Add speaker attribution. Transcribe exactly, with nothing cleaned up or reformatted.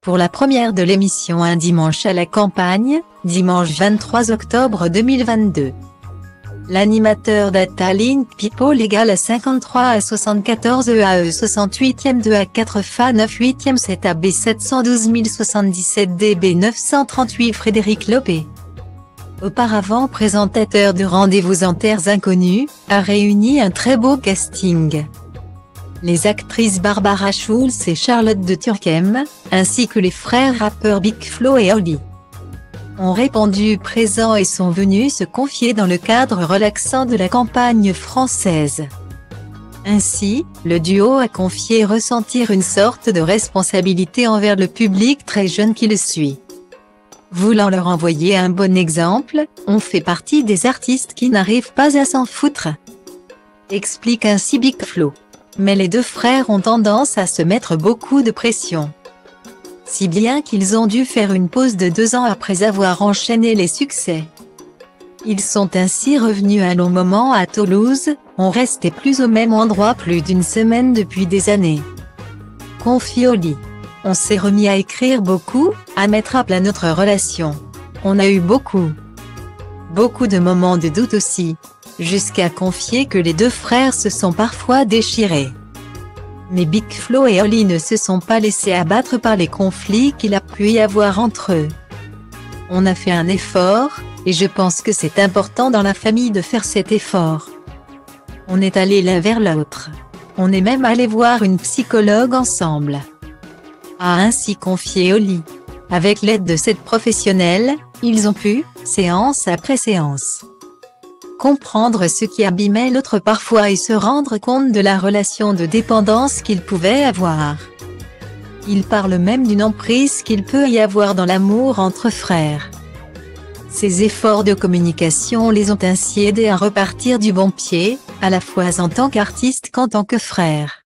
Speaker 1: pour la première de l'émission Un dimanche à la campagne, dimanche vingt-trois octobre deux mille vingt-deux. L'animateur Data Link People égale à cinquante-trois A soixante-quatorze E A E soixante-huitième deux A quatre F A neuf huitième sept A B sept cent douze mille soixante-dix-sept D B neuf cent trente-huit Frédéric Lopé, auparavant présentateur de Rendez-vous en terres inconnues, a réuni un très beau casting. Les actrices Barbara Schulz et Charlotte de Turckheim, ainsi que les frères rappeurs Big Flo et Oli, ont répondu présents et sont venus se confier dans le cadre relaxant de la campagne française. Ainsi, le duo a confié ressentir une sorte de responsabilité envers le public très jeune qui le suit. Voulant leur envoyer un bon exemple, on fait partie des artistes qui n'arrivent pas à s'en foutre, explique ainsi Big Flo. Mais les deux frères ont tendance à se mettre beaucoup de pression, si bien qu'ils ont dû faire une pause de deux ans après avoir enchaîné les succès. Ils sont ainsi revenus un long moment à Toulouse, on restait plus au même endroit plus d'une semaine depuis des années, confie Oli. On s'est remis à écrire beaucoup, à mettre à plat notre relation. On a eu beaucoup, beaucoup de moments de doute aussi, jusqu'à confier que les deux frères se sont parfois déchirés. Mais Big Flo et Oli ne se sont pas laissés abattre par les conflits qu'il a pu y avoir entre eux. On a fait un effort, et je pense que c'est important dans la famille de faire cet effort. On est allés l'un vers l'autre. On est même allé voir une psychologue ensemble, a ainsi confié Oli. Avec l'aide de cette professionnelle, ils ont pu, séance après séance, comprendre ce qui abîmait l'autre parfois et se rendre compte de la relation de dépendance qu'ils pouvaient avoir. Ils parlent même d'une emprise qu'il peut y avoir dans l'amour entre frères. Ces efforts de communication les ont ainsi aidés à repartir du bon pied, à la fois en tant qu'artistes qu'en tant que frères.